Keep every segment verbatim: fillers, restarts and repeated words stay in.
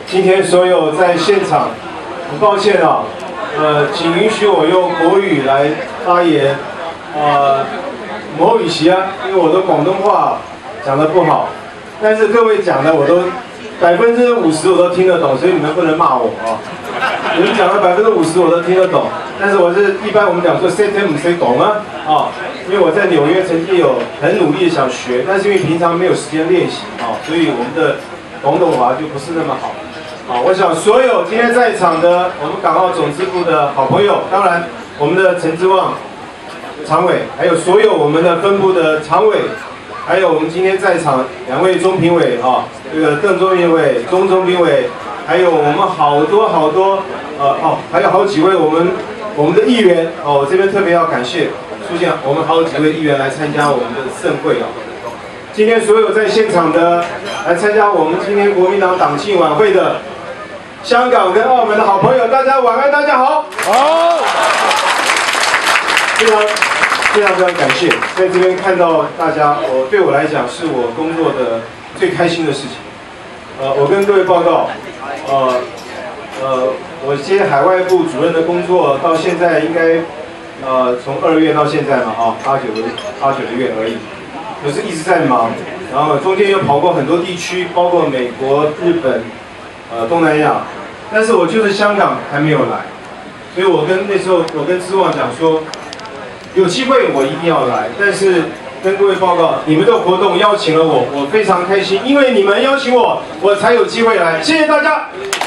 今天所有在现场，很抱歉啊，呃，请允许我用国语来发言，呃，某语系啊，因为我的广东话讲得不好，但是各位讲的我都百分之五十我都听得懂，所以你们不能骂我啊。你们讲的百分之五十我都听得懂，但是我是一般我们讲说 say them say 懂啊，啊，因为我在纽约曾经有很努力的想学，但是因为平常没有时间练习啊，所以我们的广东话就不是那么好。啊，我想所有今天在场的我们港澳总支部的好朋友，当然我们的陈之旺常委，还有所有我们的分部的常委，还有我们今天在场两位中评委啊，这个邓中评委、钟中评委，还有我们好多好多呃哦，还有好几位我们我们的议员哦，我这边特别要感谢出现我们好几位议员来参加我们的盛会啊。今天所有在现场的来参加我们今天国民党党庆晚会的香港跟澳门的好朋友，大家晚安，大家好。好。非常非常非常感谢，在这边看到大家，我对我来讲是我工作的最开心的事情。呃，我跟各位报告，呃呃，我接海外部主任的工作到现在应该，呃，从二月到现在嘛，啊，八九个八九个月而已，可是一直在忙，然后中间又跑过很多地区，包括美国、日本。呃，东南亚，但是我就是香港还没有来，所以我跟那时候我跟之旺讲说，有机会我一定要来，但是跟各位报告，你们的活动邀请了我，我非常开心，因为你们邀请我，我才有机会来，谢谢大家。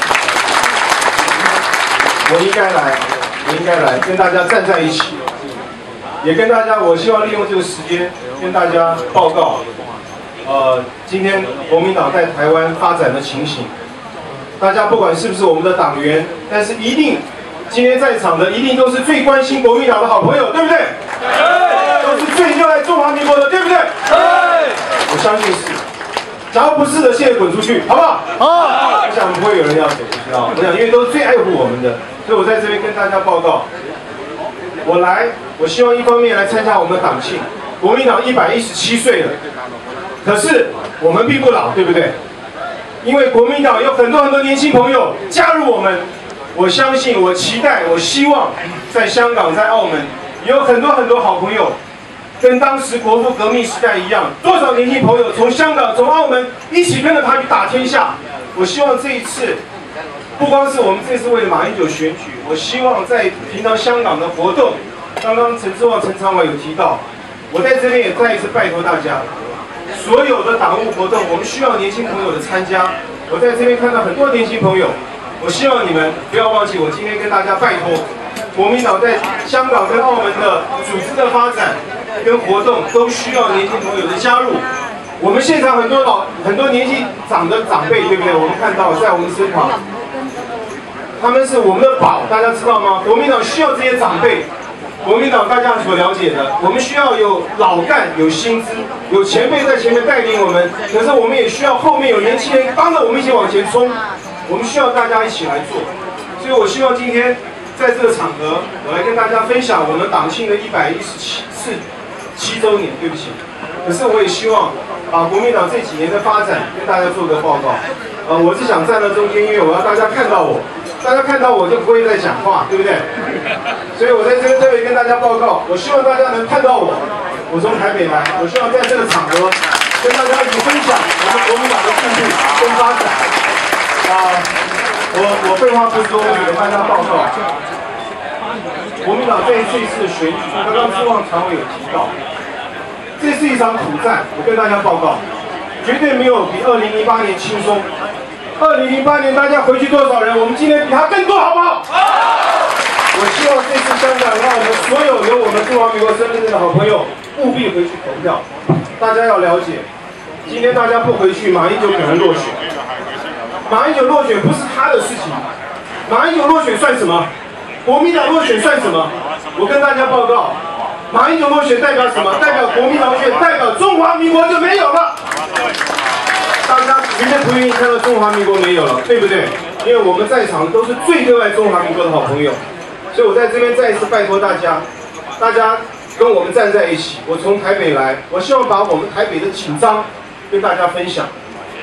我应该来，我应该来跟大家站在一起，也跟大家，我希望利用这个时间跟大家报告，呃，今天国民党在台湾发展的情形。大家不管是不是我们的党员，但是一定今天在场的一定都是最关心国民党的好朋友，对不对？对。都是最热爱中华民国的，对不对？对。我相信是。假如不是的，现在滚出去，好不好？好。我想不会有人要走出去啊。我想因为都是最爱护我们的，所以我在这边跟大家报告，我来，我希望一方面来参加我们的党庆，国民党一百一十七岁了，可是我们并不老，对不对？因为国民党有很多很多年轻朋友加入我们，我相信，我期待，我希望在香港、在澳门有很多很多好朋友，跟当时国父革命时代一样，多少年轻朋友从香港、从澳门一起跟着他去打天下。我希望这一次，不光是我们这次为了马英九选举，我希望在平常香港的活动，刚刚陈之旺、陈常委有提到，我在这边也再一次拜托大家。所有的党务活动，我们需要年轻朋友的参加。我在这边看到很多年轻朋友，我希望你们不要忘记，我今天跟大家拜托，国民党在香港跟澳门的组织的发展跟活动，都需要年轻朋友的加入。我们现场很多老很多年纪长的长辈，对不对？我们看到在我们身旁，他们是我们的宝，大家知道吗？国民党需要这些长辈。国民党大家所了解的，我们需要有老干、有薪资、有前辈在前面带领我们，可是我们也需要后面有年轻人帮着我们一起往前冲。我们需要大家一起来做，所以我希望今天在这个场合，我来跟大家分享我们党庆的一百一十七次七周年。对不起，可是我也希望把国民党这几年的发展跟大家做个报告。呃，我是想站在中间，因为我要大家看到我。大家看到我就不会再讲话，对不对？所以我在这边特别跟大家报告，我希望大家能看到我。我从台北来，我希望在这个场合跟大家一起分享我们国民党的进步跟发展。啊，我我废话不多，我给大家报告。国民党这这一次的选举，刚刚之旺常委有提到，这是一场苦战。我跟大家报告，绝对没有比二零零八年轻松。二零零八年大家回去多少人？我们今年比他更多，好不好？好。我希望这次香港让我们所有有我们中华民国身份证的好朋友务必回去投票。大家要了解，今天大家不回去，马英九可能落选。马英九落选不是他的事情，马英九落选算什么？国民党落选算什么？我跟大家报告，马英九落选代表什么？代表国民党选，代表中华民国就没有了。大家绝对不愿意看到中华民国没有了，对不对？因为我们在场都是最热爱中华民国的好朋友，所以我在这边再一次拜托大家，大家跟我们站在一起。我从台北来，我希望把我们台北的紧张跟大家分享。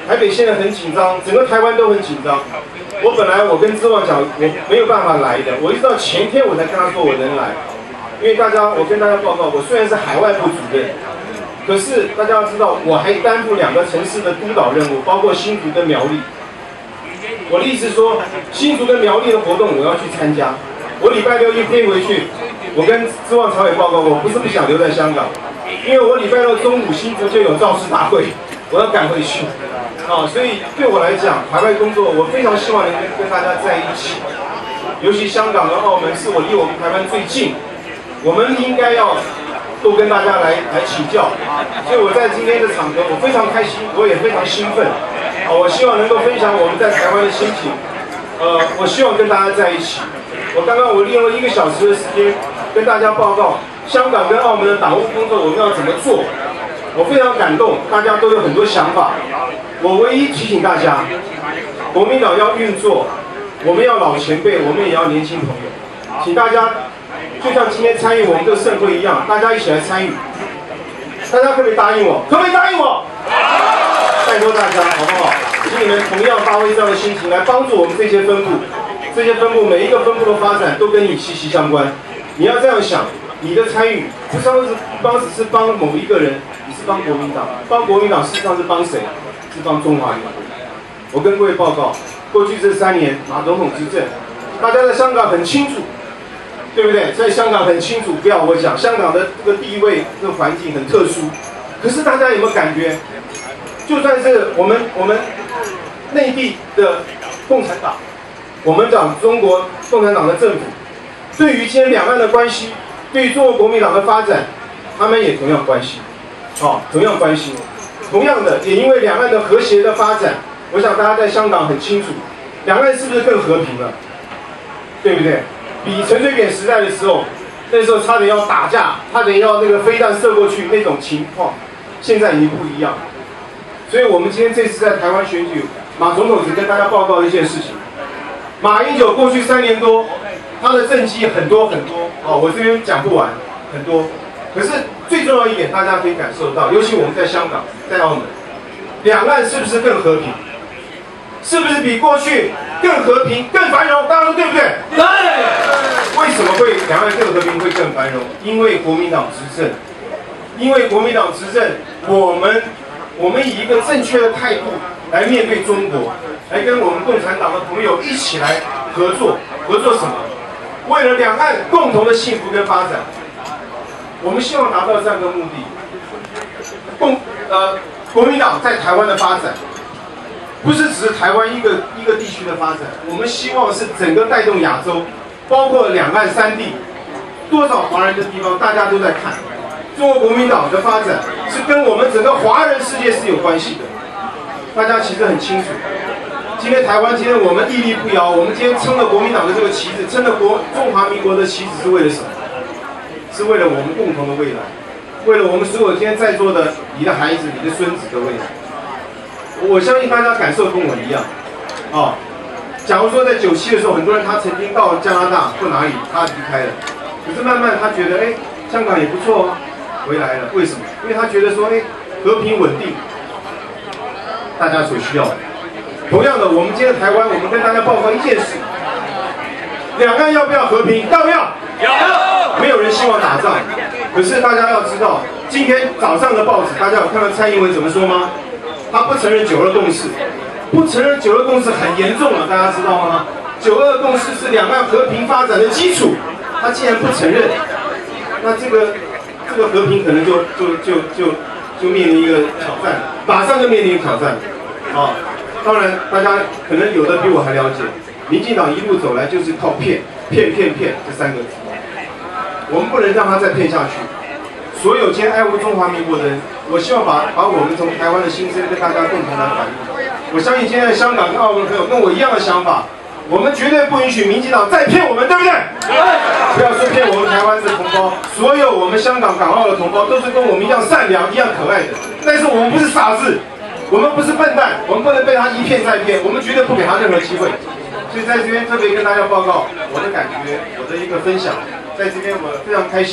台北现在很紧张，整个台湾都很紧张。我本来我跟志旺讲，我没有办法来的，我一直到前天我才跟他说我能来，因为大家，我跟大家报告，我虽然是海外部主任，可是大家要知道，我还担负两个城市的督导任务，包括新竹跟苗栗。我的意思说，新竹跟苗栗的活动我要去参加。我礼拜六一飞回去，我跟志旺朝野报告过，我不是不想留在香港，因为我礼拜六中午新竹就有造势大会，我要赶回去。啊，所以对我来讲，海外工作我非常希望能跟跟大家在一起，尤其香港跟澳门是我离我们台湾最近，我们应该要多跟大家来来请教。所以我在今天的场合，我非常开心，我也非常兴奋。啊，我希望能够分享我们在台湾的心情。呃，我希望跟大家在一起。我刚刚我利用了一个小时的时间跟大家报告香港跟澳门的党务工作我们要怎么做。我非常感动，大家都有很多想法。我唯一提醒大家，国民党要运作，我们要老前辈，我们也要年轻朋友。请大家就像今天参与我们这个盛会一样，大家一起来参与。大家可不可以答应我？可不可以答应我？拜托大家，好不好？请你们同样发挥这样的心情来帮助我们这些分部。这些分部每一个分部的发展都跟你息息相关。你要这样想，你的参与不是帮只是帮某一个人，你是帮国民党，帮国民党事实上是帮谁？是帮中华民国。我跟各位报告，过去这三年马总统执政，大家在香港很清楚，对不对？在香港很清楚，不要我讲，香港的这个地位、这个环境很特殊。可是大家有没有感觉？就算是我们我们内地的共产党。我们讲中国共产党的政府，对于今天两岸的关系，对于中国国民党的发展，他们也同样关心，哦，同样关心。同样的，也因为两岸的和谐的发展，我想大家在香港很清楚，两岸是不是更和平了？对不对？比陈水扁时代的时候，那时候差点要打架，差点要那个飞弹射过去那种情况，现在已经不一样。所以我们今天这次在台湾选举，马总统只跟大家报告一件事情。马英九过去三年多，他的政绩很多很多哦，我这边讲不完，很多。可是最重要一点，大家可以感受到，尤其我们在香港、在澳门，两岸是不是更和平？是不是比过去更和平、更繁荣？大家说对不对？对。为什么会两岸更和平、会更繁荣？因为国民党执政，因为国民党执政，我们我们以一个正确的态度来面对中国。来跟我们共产党的朋友一起来合作，合作什么？为了两岸共同的幸福跟发展，我们希望达到这样的目的。共呃，国民党在台湾的发展，不是只是台湾一个一个地区的发展，我们希望是整个带动亚洲，包括两岸三地，多少华人的地方，大家都在看。中国国民党的发展是跟我们整个华人世界是有关系的，大家其实很清楚。今天台湾，今天我们屹立不摇。我们今天撑着国民党的这个旗帜，撑着国中华民国的旗帜，是为了什么？是为了我们共同的未来，为了我们所有今天在座的你的孩子、你的孙子的未来。我相信大家感受跟我一样，啊，假如说在九七的时候，很多人他曾经到加拿大或哪里，他离开了，可是慢慢他觉得，哎，香港也不错啊，回来了。为什么？因为他觉得说，哎，和平稳定，大家所需要的。同样的，我们今天台湾，我们跟大家报告一件事：两岸要不要和平？要不要？要。没有人希望打仗，可是大家要知道，今天早上的报纸，大家有看到蔡英文怎么说吗？他不承认九二共识，不承认九二共识很严重了，大家知道吗？九二共识是两岸和平发展的基础，他既然不承认，那这个这个和平可能就就就就就面临一个挑战，马上就面临挑战，啊。当然，大家可能有的比我还了解，民进党一路走来就是靠骗、骗、骗、骗这三个字。我们不能让他再骗下去。所有今天爱护中华民国的人，我希望把把我们从台湾的心声跟大家共同来反映。我相信今天的香港跟澳门朋友跟我一样的想法，我们绝对不允许民进党再骗我们，对不对？不要说骗我们台湾的同胞，所有我们香港、港澳的同胞都是跟我们一样善良、一样可爱的，但是我们不是傻子。我们不是笨蛋，我们不能被他一骗再骗，我们绝对不给他任何机会。所以在这边特别跟大家报告我的感觉，我的一个分享，在这边我非常开心，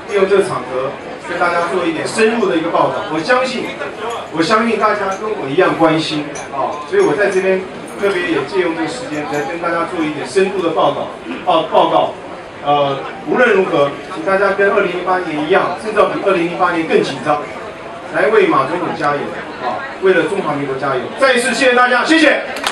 利用这个场合跟大家做一点深入的一个报道。我相信，我相信大家跟我一样关心啊，所以我在这边特别也借用这个时间来跟大家做一点深度的报道报报告。呃，无论如何，请大家跟二零一八年一样，甚至比二零一八年更紧张，来为马总统加油啊！为了中华民国加油！再一次谢谢大家，谢谢。